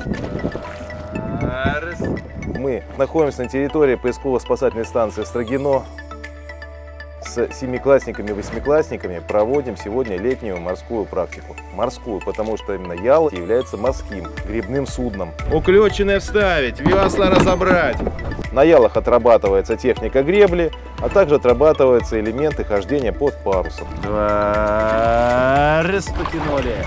Мы находимся на территории поисково-спасательной станции Строгино. С семиклассниками и восьмиклассниками проводим сегодня летнюю морскую практику. Морскую, потому что именно ял является морским гребным судном. Уключенное вставить, весла разобрать. На ялах отрабатывается техника гребли, а также отрабатываются элементы хождения под парусом. Два, раз, потянули.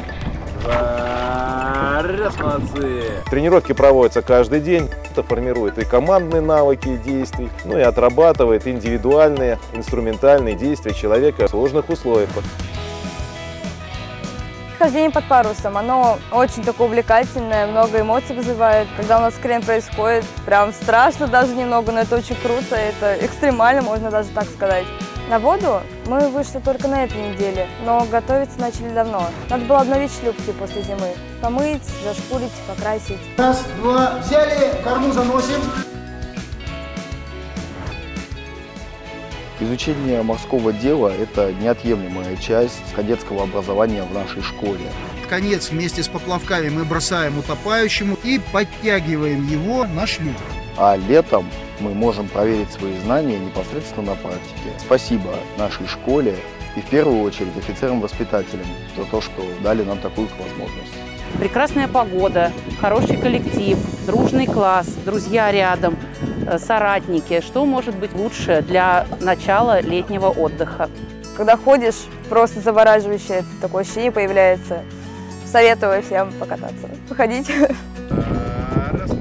Два, раз, молодцы. Тренировки проводятся каждый день. Это формирует и командные навыки действий, ну и отрабатывает индивидуальные инструментальные действия человека в сложных условиях. Хождение под парусом, оно очень такое увлекательное, много эмоций вызывает. Когда у нас крен происходит, прям страшно даже немного, но это очень круто, это экстремально, можно даже так сказать. На воду мы вышли только на этой неделе, но готовиться начали давно. Надо было обновить шлюпки после зимы, помыть, зашкурить, покрасить. Раз, два, взяли, корму заносим. Изучение морского дела – это неотъемлемая часть кадетского образования в нашей школе. Конец вместе с поплавками мы бросаем утопающему и подтягиваем его на шлюпку. А летом мы можем проверить свои знания непосредственно на практике. Спасибо нашей школе и в первую очередь офицерам-воспитателям за то, что дали нам такую возможность. Прекрасная погода, хороший коллектив, дружный класс, друзья рядом, соратники. Что может быть лучше для начала летнего отдыха? Когда ходишь, просто завораживающее такое ощущение появляется. Советую всем покататься, походить.